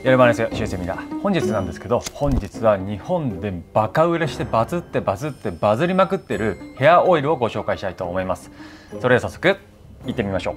やるまですよ、シュウセミだ。本日なんですけど、本日は日本でバカ売れしてバズりまくってるヘアオイルをご紹介したいと思います。それでは早速行ってみましょう。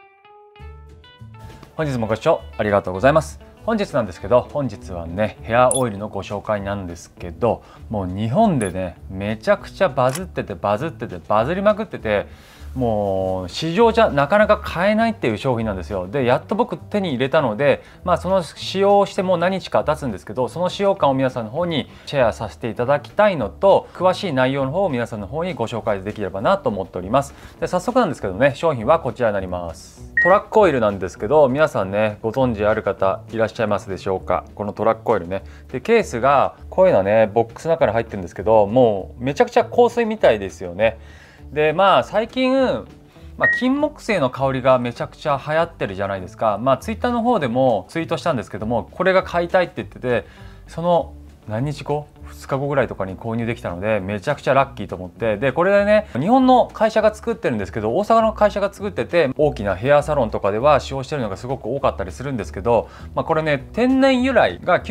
本日もご視聴ありがとうございます。本日なんですけど、本日はねヘアオイルのご紹介なんですけど、もう日本でねめちゃくちゃバズりまくってて、もう市場じゃなかなか買えないっていう商品なんですよ。でやっと僕手に入れたので、その使用してもう何日か経つんですけど、その使用感を皆さんの方にシェアさせていただきたいのと、詳しい内容の方を皆さんの方にご紹介できればなと思っております。で早速なんですけどね、商品はこちらになります。トラックオイルなんですけど、皆さんねご存知ある方いらっしゃいますでしょうか。このトラックオイルね、でケースがこういうのねボックスの中に入ってるんですけど、もうめちゃくちゃ香水みたいですよね。で最近金木犀の香りがめちゃくちゃ流行ってるじゃないですか。ツイッターの方でもツイートしたんですけども、これが買いたいって言ってて、その何日後2日後ぐらいとかに購入できたのでめちゃくちゃラッキーと思って、でこれでね日本の会社が作ってるんですけど、大阪の会社が作ってて、大きなヘアサロンとかでは使用してるのがすごく多かったりするんですけど、これね天然由来が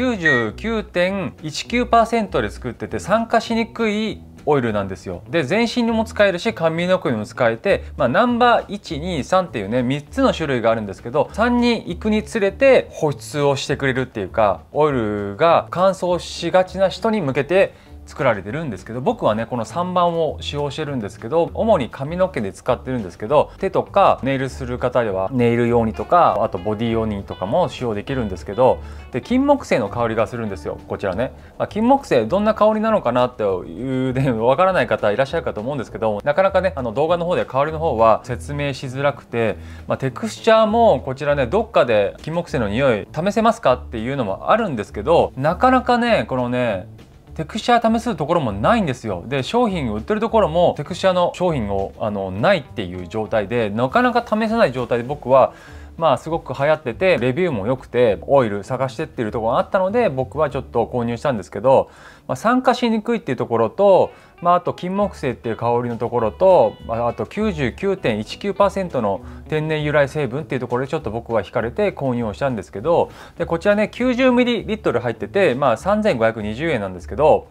99.19% で作ってて、酸化しにくいオイルなんですよ。で全身にも使えるし髪の毛にも使えて、ナンバー123っていうね3つの種類があるんですけど、3に行くにつれて保湿をしてくれるっていうか、オイルが乾燥しがちな人に向けて作られてるんですけど、僕はねこの3番を使用してるんですけど、主に髪の毛で使ってるんですけど、手とかネイルする方ではネイル用にとか、あとボディ用にとかも使用できるんですけど、で金木犀の香りがするんですよ、こちらね。金木犀どんな香りなのかなっていうねわからない方いらっしゃるかと思うんですけど、なかなかね動画の方で香りの方は説明しづらくて、テクスチャーもこちらねどっかで金木犀の匂い試せますかっていうのもあるんですけど、なかなかねこのねテクスチャー試すところもないんですよ。で商品を売ってるところもテクスチャーの商品をないっていう状態で、なかなか試せない状態で僕はすごく流行ってて、レビューも良くてオイル探してっていうところがあったので、僕はちょっと購入したんですけど、酸化しにくいっていうところと、あと金木犀っていう香りのところと、あと 99.19% の天然由来成分っていうところでちょっと僕は惹かれて購入をしたんですけど、でこちらね 90ml 入ってて、3520円なんですけど、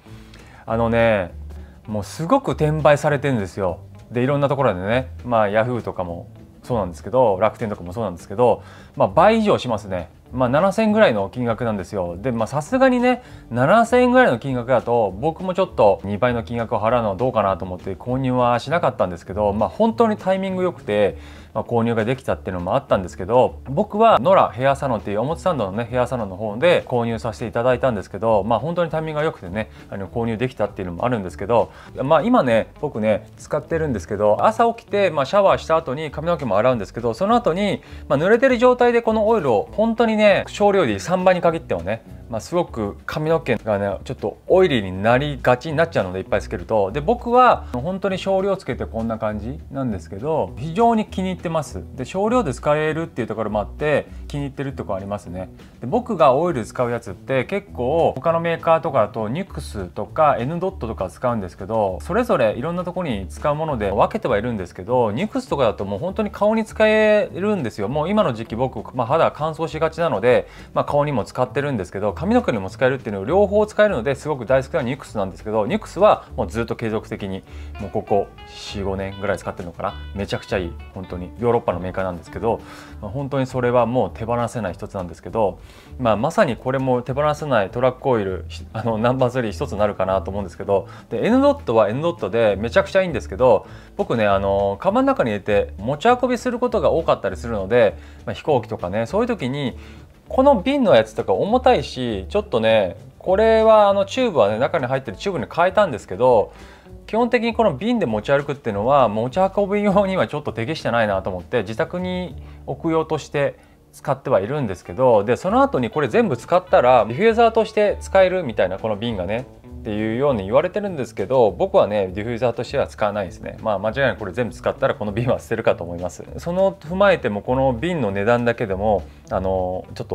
もうすごく転売されてるんですよ。でいろんなところでね、ヤフーとかもそうなんですけど、楽天とかもそうなんですけど、倍以上しますね。7000円ぐらいの金額なんですよ。でさすがにね7000円ぐらいの金額だと僕もちょっと2倍の金額を払うのはどうかなと思って購入はしなかったんですけど、本当にタイミング良くて、購入ができたっていうのもあったんですけど、僕はノラヘアサロンっていう表参道のねヘアサロンの方で購入させていただいたんですけど、本当にタイミングが良くてね購入できたっていうのもあるんですけど、今ね僕ね使ってるんですけど、朝起きてシャワーした後に髪の毛も洗うんですけど、その後に濡れてる状態でこのオイルを本当にね少量で3倍に限ってはね、すごく髪の毛がねちょっとオイリーになりがちになっちゃうのでいっぱいつけると。で僕は本当に少量つけてこんな感じなんですけど、非常に気に入ってます。で少量で使えるっていうところもあって気に入ってるってところありますね。で僕がオイル使うやつって結構他のメーカーとかだとニュクスとか N ドットとか使うんですけど、それぞれいろんなところに使うもので分けてはいるんですけど、ニュクスとかだともう本当に顔に使えるんですよ。もう今の時期僕、肌乾燥しがちなので、顔にも使ってるんですけど、髪の毛にも使えるっていうのを両方使えるのですごく大好きなニュクスなんですけど、ニュクスはもうずっと継続的にもうここ 4,5 年ぐらい使ってるのかな。めちゃくちゃいい、本当にヨーロッパのメーカーなんですけど、本当にそれはもう手放せない一つなんですけど、まさにこれも手放せないトラックオイルナンバー3一つになるかなと思うんですけど、で N ドットは N ドットでめちゃくちゃいいんですけど、僕ねカバンの中に入れて持ち運びすることが多かったりするので、飛行機とかねそういう時にこの瓶のやつとか重たいし、ちょっとねこれはチューブはね中に入ってるチューブに変えたんですけど、基本的にこの瓶で持ち歩くっていうのは持ち運び用にはちょっと適してないなと思って自宅に置く用として使ってはいるんですけど、でその後にこれ全部使ったらディフューザーとして使えるみたいな、この瓶がねっていうように言われてるんですけど、僕はねディフューザーとしては使わないですね。間違いなくこれ全部使ったらこの瓶は捨てるかと思います。その踏まえてもこの瓶の値段だけでもちょっと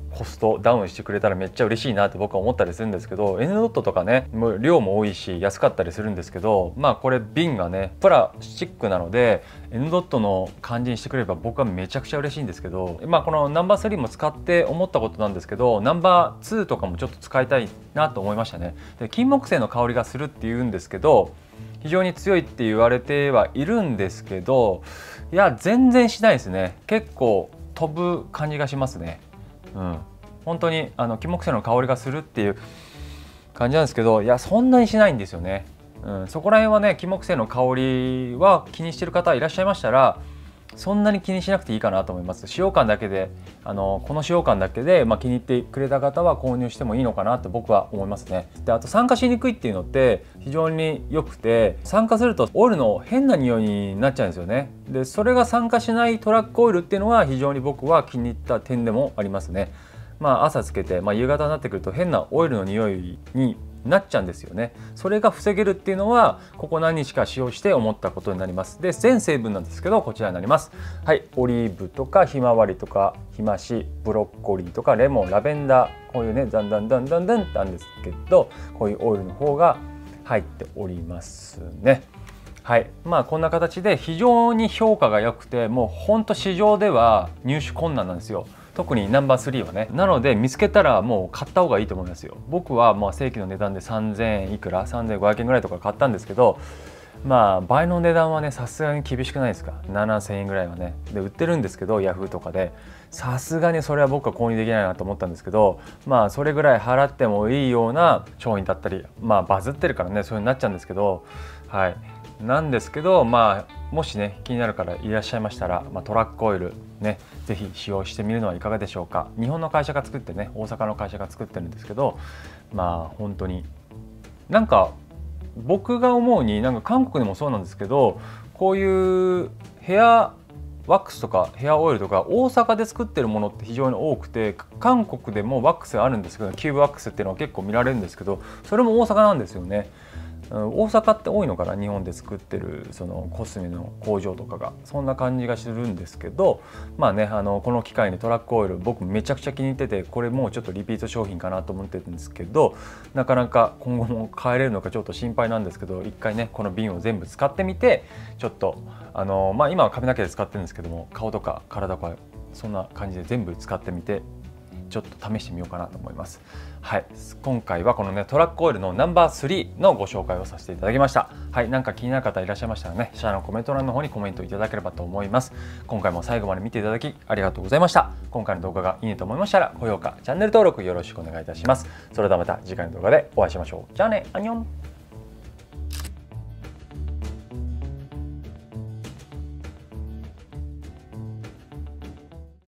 コストダウンしてくれたらめっちゃ嬉しいなって僕は思ったりするんですけど、 N ドットとかねもう量も多いし安かったりするんですけど、まあこれ瓶がねプラスチックなので N ドットの感じにしてくれれば僕はめちゃくちゃ嬉しいんですけど、まあこのナンバー3も使って思ったことなんですけど、ナンバー2とかもちょっと使いたいなと思いましたね。で金木犀の香りがするっていうんですけど、非常に強いって言われてはいるんですけど、いや全然しないですね。結構飛ぶ感じがしますね。本当に金木犀の香りがするっていう感じなんですけど、いやそんなにしないんですよね。そこら辺はね、金木犀の香りは気にしてる方いらっしゃいましたら、そんなに気にしなくていいかなと思います。使用感だけでこの使用感だけで、気に入ってくれた方は購入してもいいのかなと僕は思いますね。であと酸化しにくいっていうのって非常に良くて、酸化するとオイルの変な匂いになっちゃうんですよね。でそれが酸化しないトラックオイルっていうのは非常に僕は気に入った点でもありますね。朝つけて、夕方になってくると変なオイルの匂いになっちゃうんですよね。それが防げるっていうのはここ何日か使用して思ったことになります。で全成分なんですけどこちらになります。はい、オリーブとかひまわりとかひまし、ブロッコリーとかレモン、ラベンダー、こういうねだんだんなんですけど、こういうオイルの方が入っておりますね。はい、こんな形で非常に評価が良くて、もうほんと市場では入手困難なんですよ。特にナンバー3はね。なので見つけたらもう買った方がいいと思いますよ。僕は正規の値段で3000円いくら3500円ぐらいとか買ったんですけど、倍の値段はねさすがに厳しくないですか。7000円ぐらいはねで売ってるんですけど、ヤフーとかでさすがにそれは僕は購入できないなと思ったんですけど、それぐらい払ってもいいような商品だったり、バズってるからねそういうになっちゃうんですけど、はいなんですけど、もしね気になる方いらっしゃいましたら、トラックオイルね是非使用してみるのはいかがでしょうか。日本の会社が作ってね、大阪の会社が作ってるんですけど、本当になんか僕が思うに韓国でもそうなんですけど、こういうヘアワックスとかヘアオイルとか大阪で作ってるものって非常に多くて、韓国でもワックスがあるんですけど、キューブワックスっていうのは結構見られるんですけど、それも大阪なんですよね。大阪って多いのかな、日本で作ってるそのコスメの工場とかがそんな感じがするんですけど、この機会にトラックオイル僕めちゃくちゃ気に入ってて、これもうちょっとリピート商品かなと思ってるんですけど、なかなか今後も買えれるのかちょっと心配なんですけど、一回ねこの瓶を全部使ってみて、ちょっと今は髪の毛で使ってるんですけども、顔とか体とかそんな感じで全部使ってみてちょっと試してみようかなと思います。はい、今回はこのねトラックオイルのナンバー3のご紹介をさせていただきました。はい、なんか気になる方いらっしゃいましたらね、下のコメント欄の方にコメントいただければと思います。今回も最後まで見ていただきありがとうございました。今回の動画がいいねと思いましたら高評価、チャンネル登録よろしくお願いいたします。それではまた次回の動画でお会いしましょう。じゃあね、アンニョン。